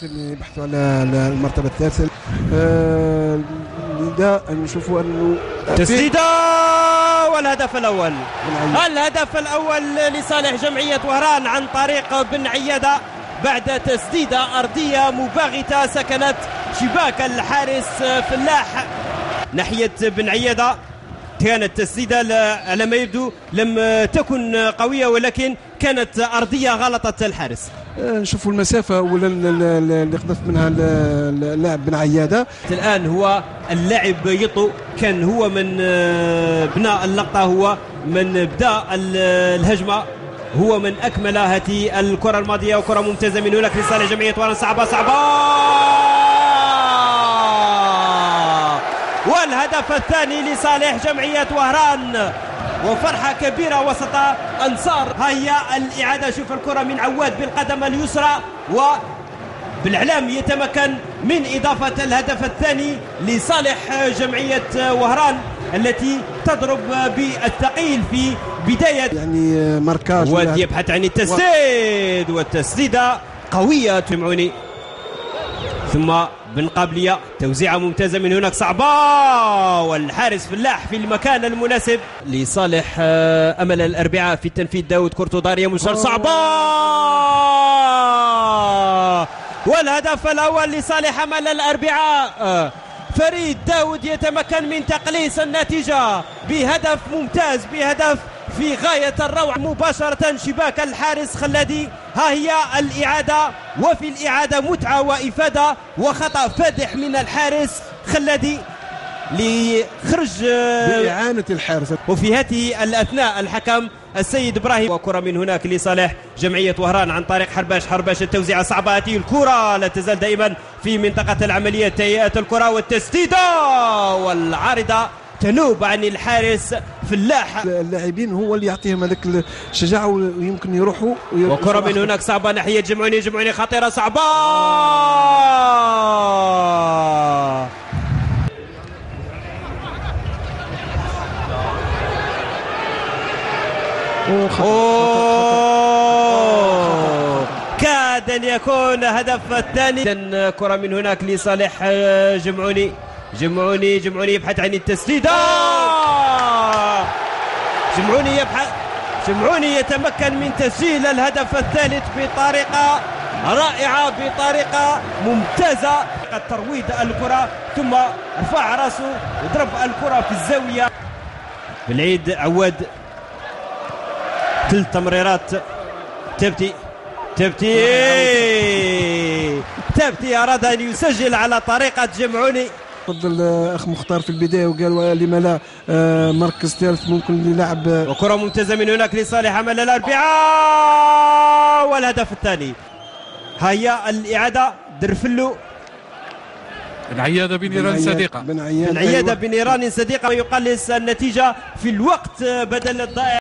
يبحثوا على المرتبة الثالثة. لذا نشوفوا أنه تسديدة والهدف الأول. الهدف الأول لصالح جمعية وهران عن طريق بن عيادة بعد تسديدة أرضية مباغتة سكنت شباك الحارس فلاح ناحية بن عيادة. كانت تسديدة على ما يبدو لم تكن قوية ولكن كانت أرضية غلطت الحارس. نشوفوا المسافة أولا اللي قذف منها اللاعب بن عيادة. الآن هو اللاعب يطو كان هو من بناء اللقطة، هو من بدأ الهجمة، هو من أكمل هذه الكرة الماضية وكرة ممتازة من هناك لصالح جمعية وهران. صعبة والهدف الثاني لصالح جمعية وهران وفرحة كبيرة وسط أنصار. هيا الإعادة، شوف الكرة من عواد بالقدم اليسرى وبالعلام يتمكن من إضافة الهدف الثاني لصالح جمعية وهران التي تضرب بالثقيل في بداية يعني ماركاج واد يبحث عن التسديد والتسديدة قوية تمعوني ثم بن قابلية توزيعة ممتازة من هناك صعبة والحارس فلاح في المكان المناسب لصالح أمل الأربعاء في التنفيذ. داود كورتو داريا مشار صعبة والهدف الأول لصالح أمل الأربعاء. فريد داود يتمكن من تقليص النتيجة بهدف ممتاز، بهدف في غاية الروعة مباشرة شباك الحارس خلادي. ها هي الإعادة، وفي الإعادة متعة وإفادة وخطأ فادح من الحارس خلادي لخرج بإعانة الحارس. وفي هذه الأثناء الحكم السيد إبراهيم وكرة من هناك لصالح جمعية وهران عن طريق حرباش. التوزيعة صعبة، هذه الكرة لا تزال دائما في منطقة العمليات، تهيئة الكرة والتسديدة والعارضة تنوب عن الحارس فلاح. اللاعبين هو اللي يعطيهم هذاك الشجاعة ويمكن يروحوا وكرة من هناك صعبة ناحية جمعوني خطيرة صعبة كاد أن يكون هدف الثاني. كرة من هناك لصالح جمعوني يبحث عن التسديدة. جمعوني يتمكن من تسجيل الهدف الثالث بطريقة رائعة، بطريقة ممتازة. قد ترويض الكرة ثم رفع راسه وضرب الكرة في الزاوية. بالعيد عواد 3 تمريرات. تبتي أراد أن يسجل على طريقة جمعوني. تفضل اخ مختار في البدايه وقال لما لا مركز ثالث ممكن للعب. وكره ممتازه من هناك لصالح امل الاربعاء والهدف الثاني. هيا الاعاده درفلو بن عيادة بنيران صديقه. بن عيادة بنيران صديقه يقلص النتيجه في الوقت بدل الضائع.